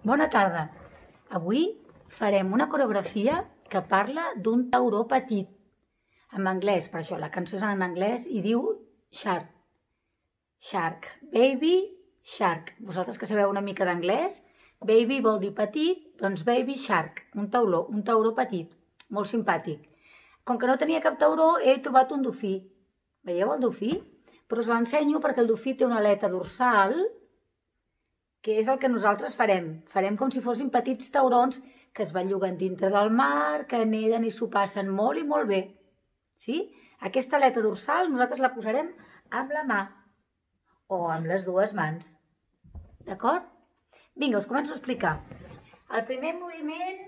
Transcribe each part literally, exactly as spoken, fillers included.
Bona tarda. Avui farem una coreografia que parla d'un tauró petit. En anglès, per això, la cançó és en anglès i diu shark. Shark. Baby shark. Vosaltres que sabeu una mica d'anglès, baby vol dir petit, doncs baby shark. Un tauró, un tauró petit, molt simpàtic. Com que no tenia cap tauró, he trobat un dofí. Veieu el dofí? Però us l'ensenyo perquè el dofí té una aleta dorsal, que és el que nosaltres farem. Farem com si fossin petits taurons que es belluguen dintre del mar, que neden i s'ho passen molt i molt bé. Sí? Aquesta aleta dorsal nosaltres la posarem amb la mà o amb les dues mans. D'acord? Vinga, us començo a explicar. El primer moviment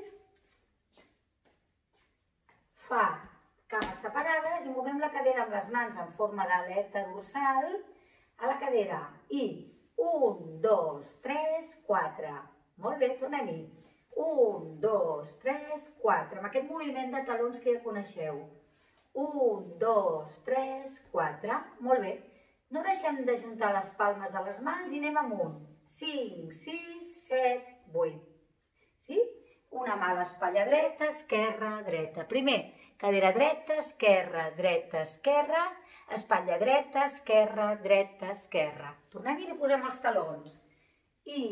fa cames separades i movem la cadera amb les mans en forma d'aleta dorsal a la cadera. I un, dos, tres, quatre. Molt bé, tornem-hi. Un, dos, tres, quatre. Amb aquest moviment de talons que ja coneixeu. Un, dos, tres, quatre. Molt bé. No deixem d'ajuntar les palmes de les mans i anem amunt. Cinc, sis, set, vuit. Sí? Una mà a l'espatlla dreta, esquerra, dreta. Primer, cadera dreta, esquerra, dreta, esquerra. Espatlla dreta, esquerra, dreta, esquerra. Tornem i li posem els talons. I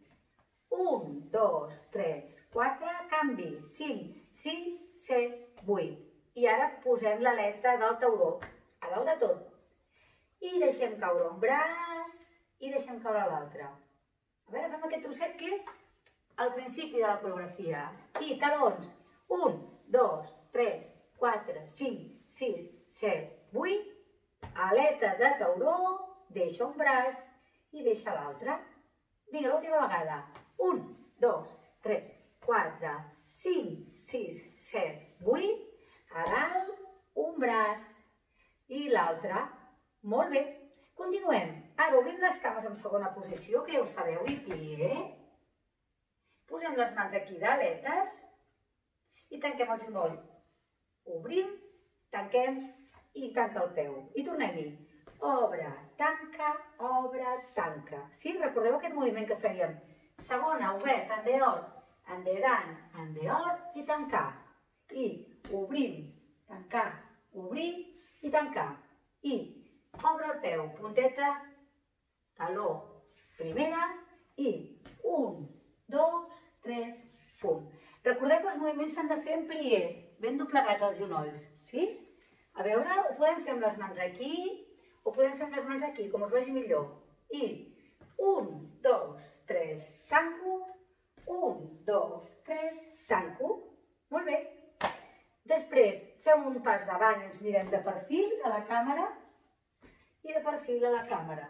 un, dos, tres, quatre, canvi. cinc, sis, set, vuit. I ara posem l'aleta del tauró, a dalt de tot. I deixem caure un braç i deixem caure l'altre. A veure, fem aquest trosset que és al principi de la coreografia. I talons. un, dos, tres, quatre, cinc, sis, set, vuit. Aleta de tauró, deixa un braç i deixa l'altre. Vinga, l'última vegada. un, dos, tres, quatre, cinc, sis, set, vuit. A dalt, un braç i l'altre. Molt bé. Continuem. Ara obrim les cames en segona posició, que ja ho sabeu, i plié. Posem les mans aquí d'aletes i tanquem el genoll. Obrim, tanquem i tanca el peu. I tornem-hi. Obre, tanca, obre, tanca. Sí? Recordeu aquest moviment que fèiem? Segona, obert, endeor, endedant, endeor i tancar. I obrim, tancar, obrir i tancar. I obre el peu, punteta, taló, primera i un, dos, tres, punt. Recordeu que els moviments s'han de fer en plié, ben doblegats els genolls, sí? A veure, ho podem fer amb les mans aquí, o podem fer amb les mans aquí, com us vagi millor. I un, dos, tres, tanco, un, dos, tres, tanco. Molt bé. Després fem un pas davant i ens mirem de perfil a la càmera i de perfil a la càmera.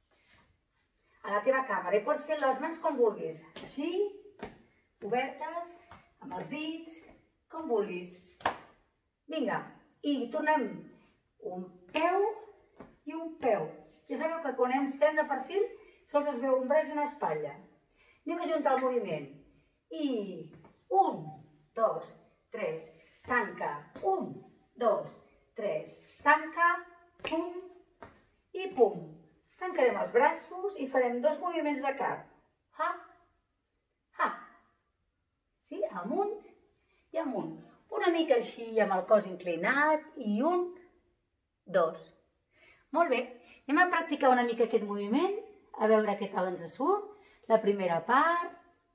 A la teva càmera. I pots fer les mans com vulguis. Així, obertes, amb els dits, com vulguis. Vinga. I tornem un peu i un peu. Ja sabeu que quan estem de perfil sols es veu un braç i una espatlla. Anem a ajuntar el moviment. I un, dos, tres, tanca. Un, dos, tres, tanca. Pum i pum. Tancarem els braços i farem dos moviments de cap. Ha, ha. Sí? Amunt i amunt. Una mica així amb el cos inclinat i un, dos. Molt bé, anem a practicar una mica aquest moviment, a veure què tal ens surt. La primera part.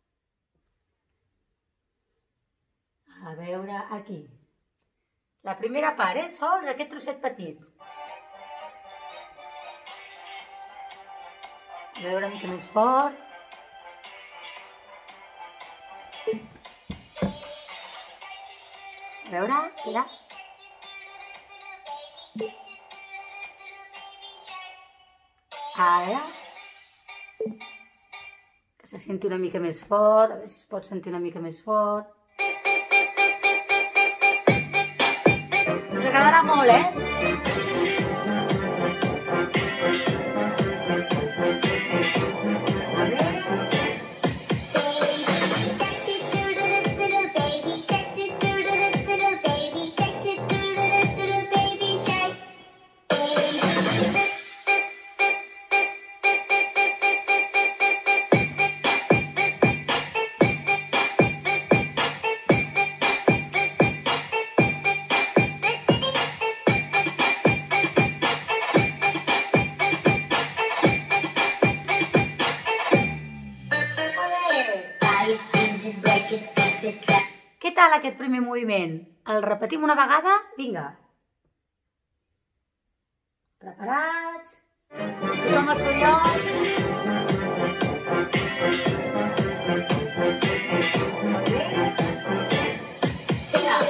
A veure aquí. La primera part, eh? Sols aquest trosset petit. A veure una mica més fort. A veure, mira. Ara. Que se senti una mica més fort. A veure si es pot sentir una mica més fort. Us agradarà molt, eh? Què tal aquest primer moviment? El repetim una vegada? Vinga. Preparats? Tothom al seu lloc? Molt bé. Vinga.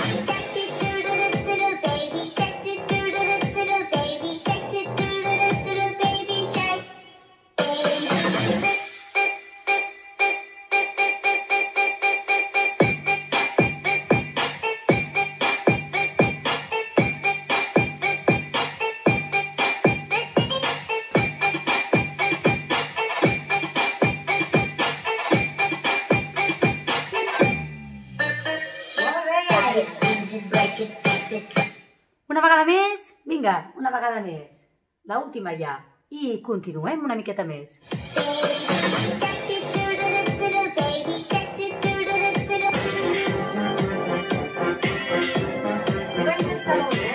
Una vegada més, vinga, una vegada més. L'última ja. I continuem una miqueta més. Movem els talons, eh?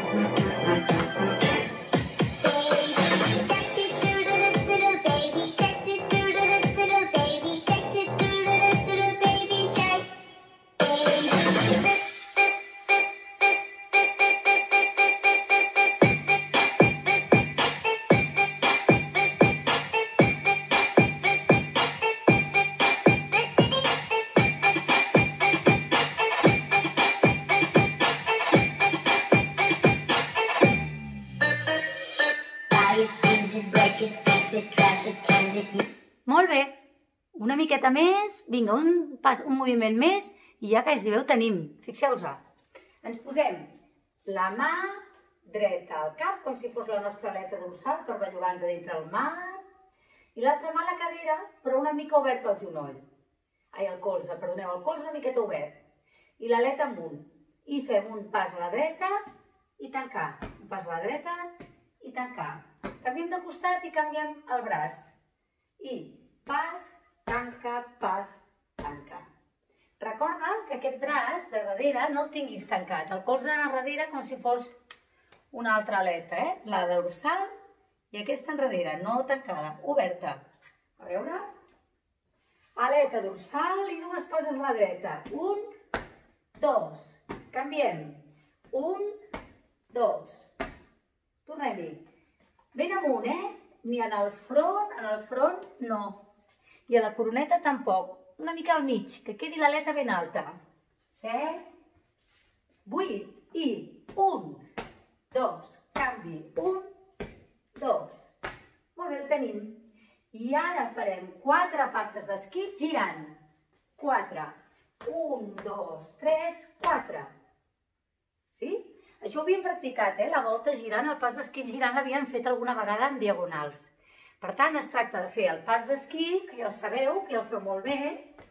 Molt bé, una miqueta més, vinga, un, pas, un moviment més i ja quasi ho tenim. Fixeu-vos. Ens posem la mà dreta al cap, com si fos la nostra aleta dorsal per bellugar-nos a dintre el mar, i l'altra mà a la cadera, però una mica obert al genoll. Ai, el colze, perdoneu, el colze una miqueta obert. I l'aleta amunt. I fem un pas a la dreta i tancar. Un pas a la dreta i tancar. Canviem de costat i canviem el braç. I pas, tanca, pas, tanca. Recorda que aquest braç de darrere no el tinguis tancat. El colze de darrere com si fos una altra aleta, eh? La dorsal i aquesta enrere, no tancada, oberta. A veure. Aleta dorsal i dues passes a la dreta. Un, dos. Canviem. Un, dos. Tornem-hi. Ben amunt, eh? Ni en el front, en el front no. I a la coroneta tampoc. Una mica al mig, que quedi l'aleta ben alta. Set, vuit i un, dos, canvi, un, dos. Molt bé, ho tenim. I ara farem quatre passes d'esquí girant. Quatre. Un, dos, tres, quatre. Sí? Això ho havíem practicat, eh? La volta girant, el pas d'esquí girant l'havíem fet alguna vegada en diagonals. Per tant, es tracta de fer el pas d'esquí, que ja el sabeu, que ja el feu molt bé,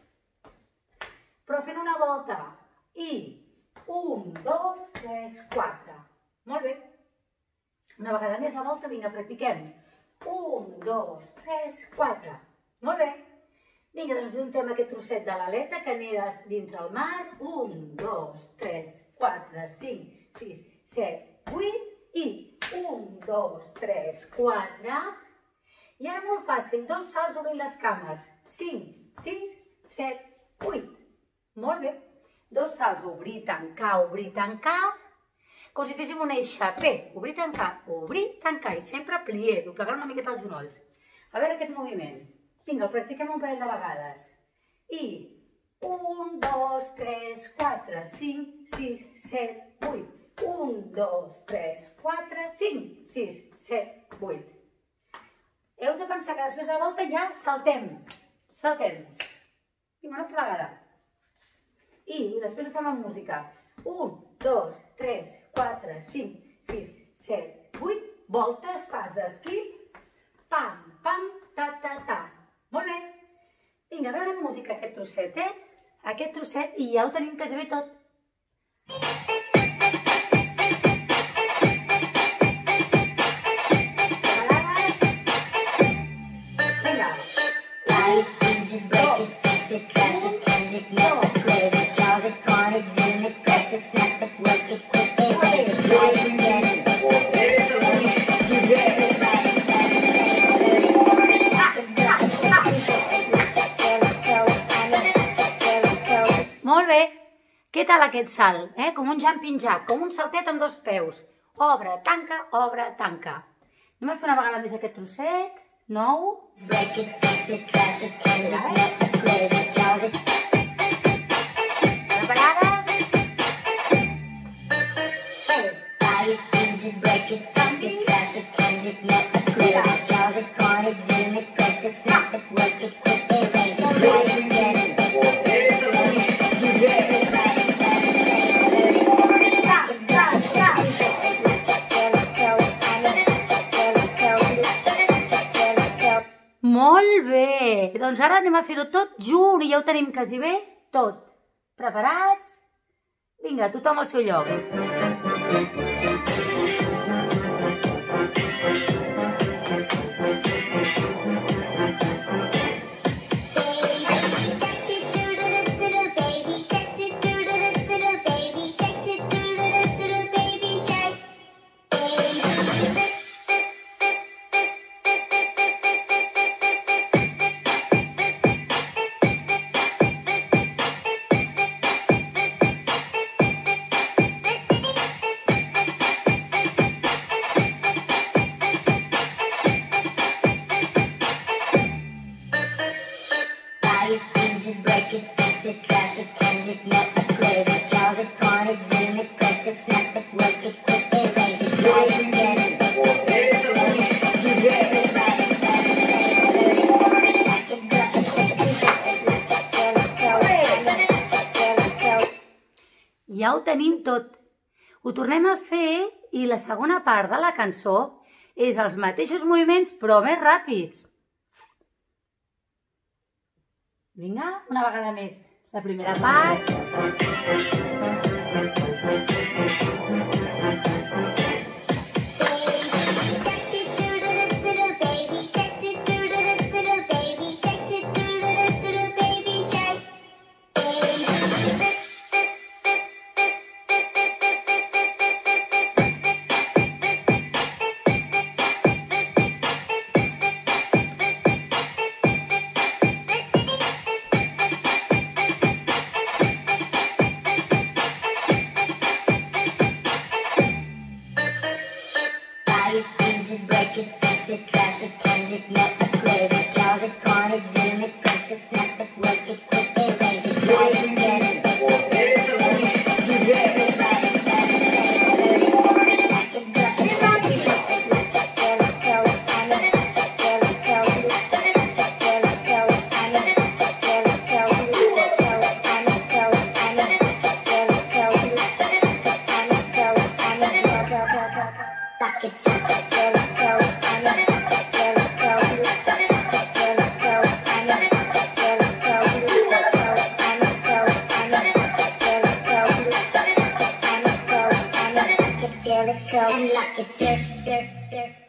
però fent una volta. I un, dos, tres, quatre. Molt bé. Una vegada més la volta, vinga, practiquem. Un, dos, tres, quatre. Molt bé. Vinga, doncs juntem aquest trosset de l'aleta que anirà dintre el mar. Un, dos, tres, quatre, cinc, sis, set, vuit i un, dos, tres, quatre. I ara molt fàcil, dos salts obrint les cames. cinc, sis, set, vuit. Molt bé. Dos salts, obrir, tancar, obrir, tancar. Com si féssim una eixa. Bé, obrir, tancar, obrir, tancar. I sempre plier, doblegar una miqueta els genolls. A veure aquest moviment. Vinga, el practiquem un parell de vegades. I un, dos, tres, quatre, cinc, sis, set, vuit. un, dos, tres, quatre, cinc, sis, set, vuit. Heu de pensar que després de la volta ja saltem. Saltem. Vinga, una altra vegada. I després ho fem amb música. un, dos, tres, quatre, cinc, sis, set, vuit. Voltes, pas d'esquí. Pam, pam, ta, ta, ta. Molt bé. Vinga, a veure amb música aquest trosset, eh? Aquest trosset i ja ho tenim quasi bé tot. Què tal aquest salt? Eh? Com un jumping jack, com un saltet amb dos peus. Obre, tanca, obre, tanca. Anem a fer una vegada més aquest trosset. Nou. Preparades? Molt bé! Doncs ara anem a fer-ho tot junt i ja ho tenim quasi bé tot. Preparats? Vinga, tothom al seu lloc. Break it, fix it, crash it, change it, melt it, crave it, charge it, point it, zoom it, press it, snap it, work it, quick, erase it, try it, get it, fix it, write it, send it, pack it, drop it, set it, feel it, go. Ja ho tenim tot. Ho tornem a fer i la segona part de la cançó és els mateixos moviments però més ràpids. Vinga, una vegada més. La primera part. Break it, fix it, crash it, change it, melt it, crave it, charge it, point it, zoom it, press it, snap it, work it, quick, erase it, try it, get it, fix it, write it, send it, pack it, drop it, set it, look it, feel it, go, and it, feel it, go, feel it, go, and it, feel it, go, and it, feel it, go, and it, feel it, go, and it, feel it, go, and it, go, go, go, go, back it, snap it, feel it, go, and it, feel it, go, feel it, go, and it, feel it, go, and it, feel it, go, and it, feel it, go, and it, feel it, go, and it, lock it, surf, surf, surf.